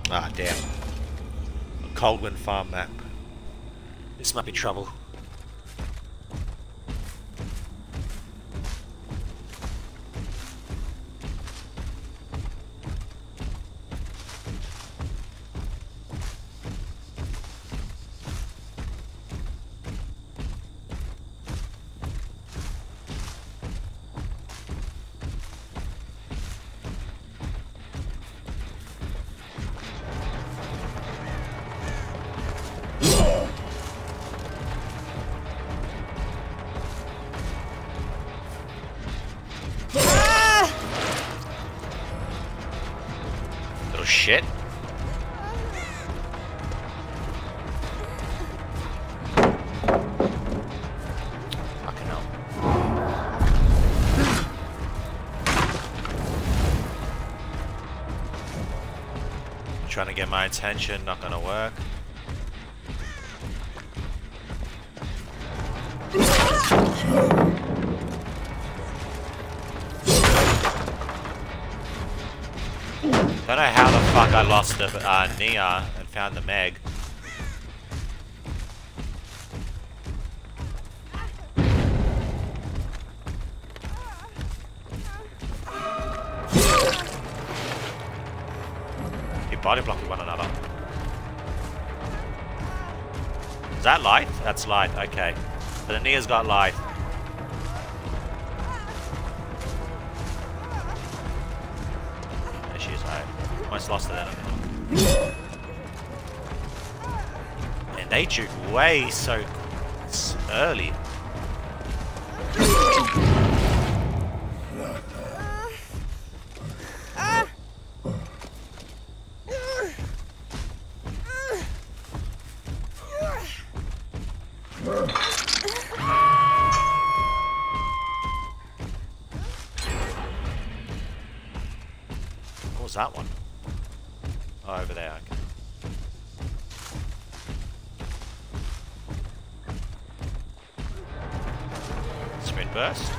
Ah, damn. A Coldwind Farm map. This might be trouble. Little shit. Fucking hell. Trying to get my attention, not gonna work. Don't know how the fuck I lost the Nia and found the Meg. You body block with one another. Is that light? That's light, okay. But the Nia's got light. There she is, I almost lost her then. And they juke way so early. What was that one? Oh, over there, okay. Sprint burst.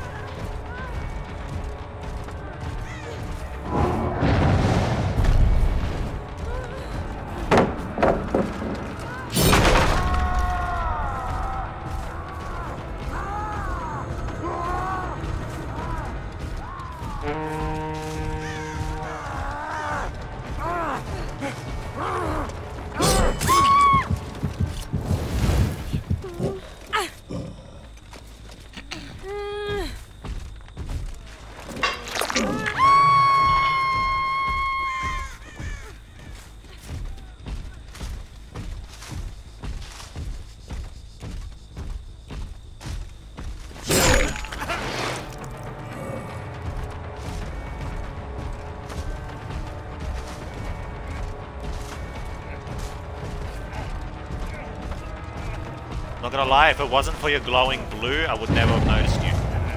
Not gonna lie, if it wasn't for your glowing blue, I would never have noticed you.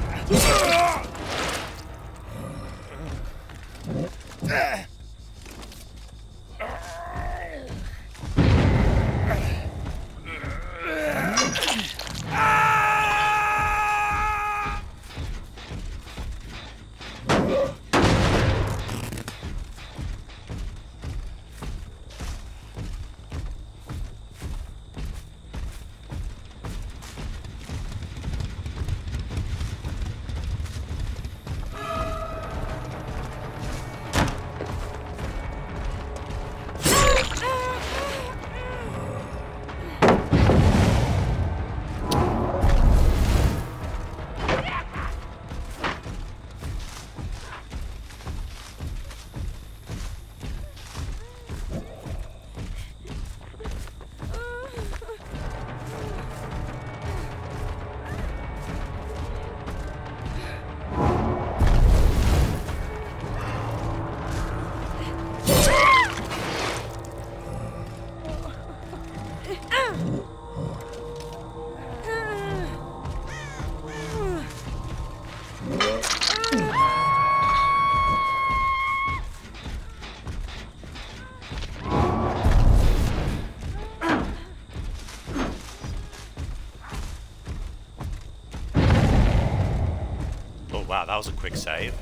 Wow, that was a quick save.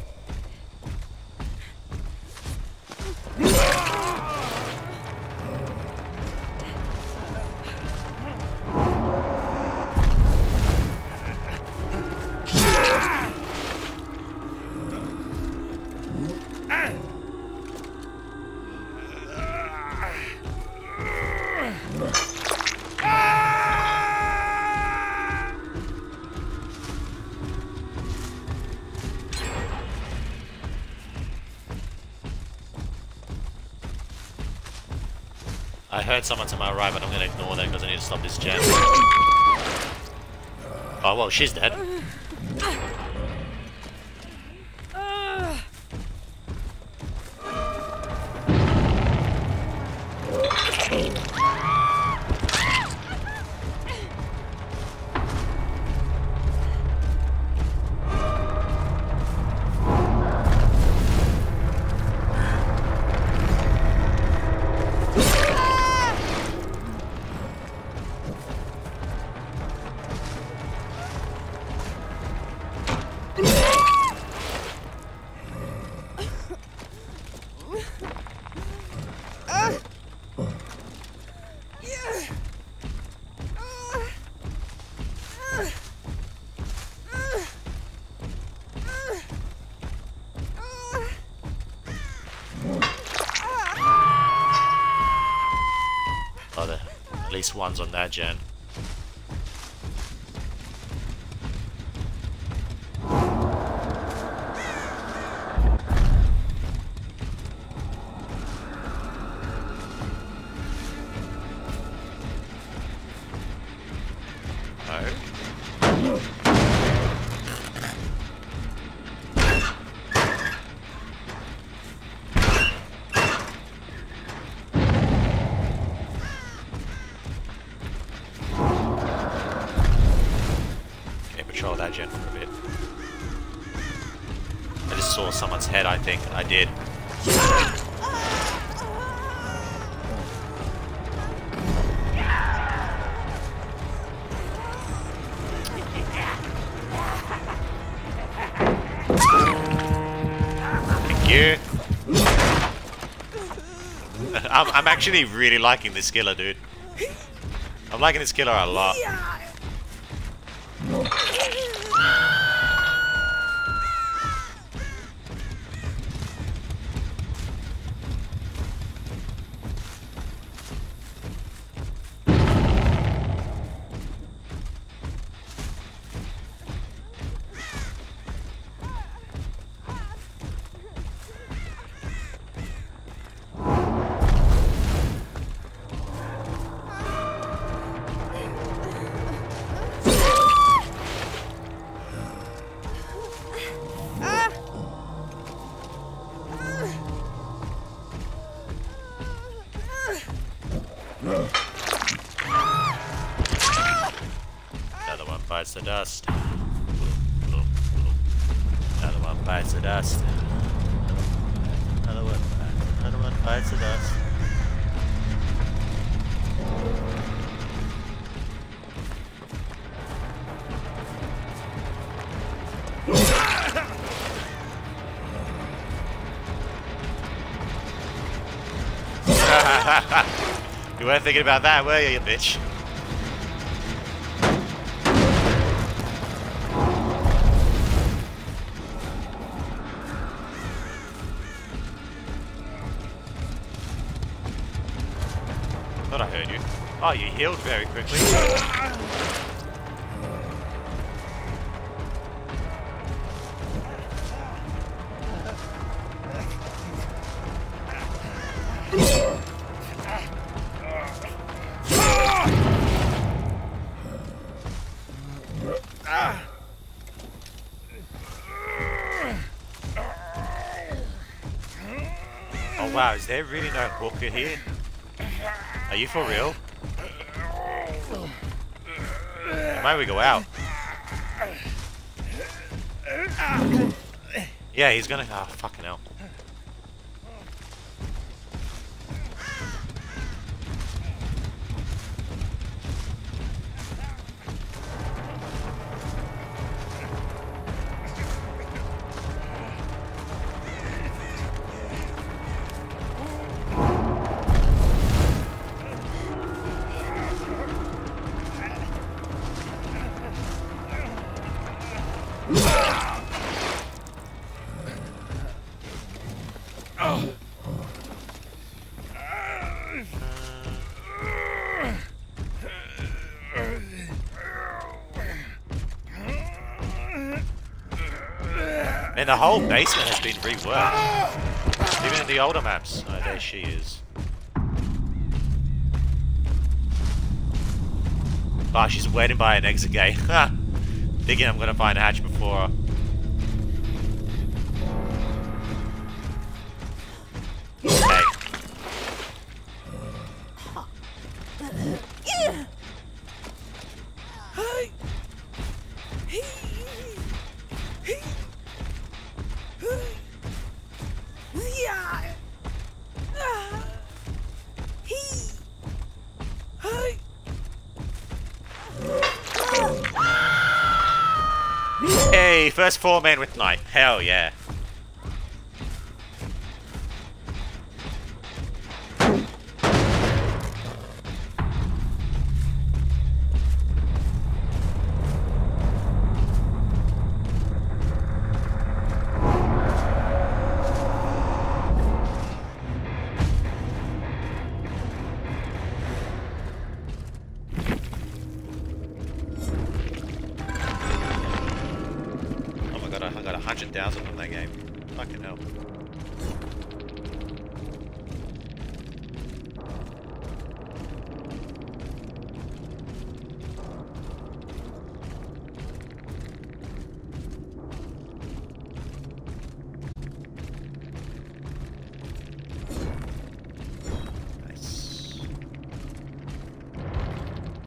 I heard someone to my right, but I'm gonna ignore that because I need to stop this gen. Oh, well, she's dead. Oh, at least one's on that gen. Control that gen for a bit. I just saw someone's head, I think. I did. Thank you. I'm actually really liking this killer, dude. I'm liking this killer a lot. Another one bites the dust. Another one bites the dust. Another one bites the dust. You weren't thinking about that, were you bitch? Thought I heard you. Oh, you healed very quickly. Oh wow, is there really no hooker here? Are you for real? Maybe we go out. Yeah, he's gonna. Oh, fucking hell. And the whole basement has been reworked. Even in the older maps. Oh, there she is. Oh, she's waiting by an exit gate. Thinking I'm gonna find a hatch before her. Hey. Hey, first 4-man with knife. Hell yeah. I got 100,000 from that game. Fucking hell.